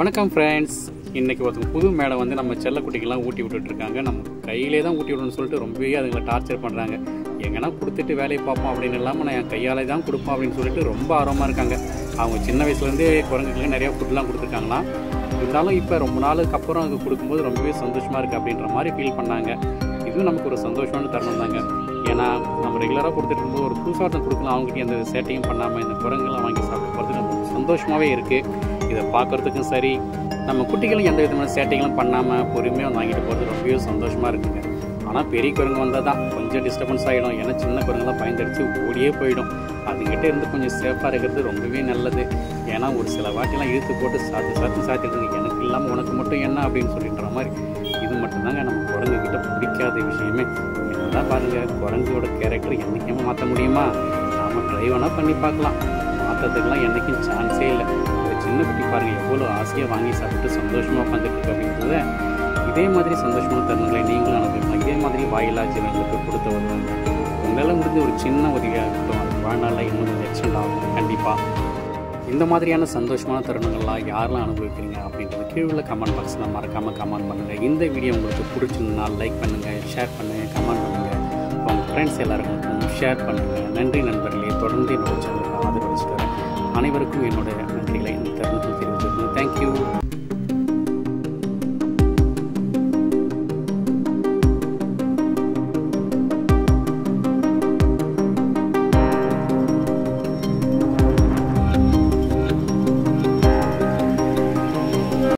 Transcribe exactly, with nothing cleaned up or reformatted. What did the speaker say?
வணக்கம் ஃப்ரெண்ட்ஸ். இன்றைக்கி ஒருத்தங்க புது மேடை வந்து நம்ம செல்லக்குட்டிக்கெல்லாம் ஊட்டி விட்டுட்ருக்காங்க. நம்ம கையிலே தான் ஊட்டி விடணும்னு சொல்லிட்டு ரொம்பவே அதுங்களை டார்ச்சர் பண்ணுறாங்க. எங்கன்னா கொடுத்துட்டு வேலையை பார்ப்போம் அப்படின்னு இல்லாமல் நான் என் கையாலே தான் கொடுப்போம் அப்படின்னு சொல்லிட்டு ரொம்ப ஆர்வமாக இருக்காங்க. அவங்க சின்ன வயசுலேருந்தே குரங்குகளுக்கு நிறையா ஃபுட்லாம் கொடுத்துருக்காங்களாம். இருந்தாலும் இப்போ ரொம்ப நாளுக்கு அப்புறம் அது கொடுக்கும்போது ரொம்பவே சந்தோஷமாக இருக்குது அப்படின்ற மாதிரி ஃபீல் பண்ணாங்க. இதுவும் நமக்கு ஒரு சந்தோஷமான தருணம் தாங்க. ஏன்னா நம்ம ரெகுலராக கொடுத்துட்டு இருக்கும்போது ஒரு புதுசாக கொடுக்கலாம், அவங்ககிட்ட எந்த சேட்டையும் பண்ணாமல் இந்த குரங்குலாம் வாங்கி சாப்பிட்டு போகிறதுக்கு நம்ம சந்தோஷமாகவே இருக்குது. இதை பார்க்குறதுக்கும் சரி, நம்ம குட்டிகளும் எந்த விதமான சேட்டைகளும் பண்ணாமல் பொறுமையாக வாங்கிட்டு போகிறது ரொம்பவே சந்தோஷமாக இருக்குங்க. ஆனால் பெரிய குரங்கு வந்தால் தான் கொஞ்சம் டிஸ்டர்பன்ஸ் ஆகிடும். ஏன்னா சின்ன குரங்குலாம் பயந்தடிச்சு ஓடியே போயிடும். அதுக்கிட்ட இருந்து கொஞ்சம் சேஃபாக இருக்கிறது ரொம்பவே நல்லது. ஏன்னா ஒரு சில வாட்டிலாம் இழுத்து போட்டு சாத்து சாத்து சாத்திடுதுங்க. எனக்கு இல்லாமல் உனக்கு மட்டும் என்ன அப்படின்னு சொல்லின்ற மாதிரி. இது மட்டும்தாங்க நம்ம குரங்குக்கிட்ட பிடிக்காத விஷயமே. என்னதான் பாருங்கள், குரங்கோட கேரக்டர் என்றைக்குமே மாற்ற முடியுமா? நாம் ட்ரை வேணால் பண்ணி பார்க்கலாம், மாற்றத்துக்கெலாம் என்றைக்கும் சான்ஸே இல்லை. ஒரு சின்ன குட்டி பாருங்கள் எவ்வளோ ஆசையாக வாங்கி சாப்பிட்டு சந்தோஷமாக உட்காந்துட்டு அப்படின்றத. இதே மாதிரி சந்தோஷமான தருணங்களை நீங்களும் அனுபவிக்கலாம். இதே மாதிரி வாயிலா ஜீவன்களுக்கு கொடுத்து வருவாங்க. உங்களால் முடிஞ்ச ஒரு சின்ன உதவியாக இருக்கட்டும், அது வாழ்நாளில் இன்னும் கொஞ்சம் எக்ஸ்டெண்ட் ஆகும் கண்டிப்பாக. இந்த மாதிரியான சந்தோஷமான தருணங்கள்லாம் யாரெல்லாம் அனுபவிக்கிறீங்க அப்படின்றது கீழே உள்ள கமெண்ட் பாக்ஸில் மறக்காமல் கமெண்ட் பண்ணுங்கள். இந்த வீடியோ உங்களுக்கு பிடிச்சிருந்தா லைக் பண்ணுங்கள், ஷேர் பண்ணுங்கள், கமெண்ட் பண்ணுங்கள். உங்கள் ஃப்ரெண்ட்ஸ் எல்லாருக்கும் ஷேர் பண்ணுங்கள். நன்றி நண்பர்களே. தொடர்ந்து என்னோட சேனலுக்கு ஆதரவு அளிச்சுட்டு வரேன். அனைவருக்கும் என்னோட நன்றிகளை இந்த தருணத்தில் தெரிவித்துக்கிறேன். தேங்க்யூ.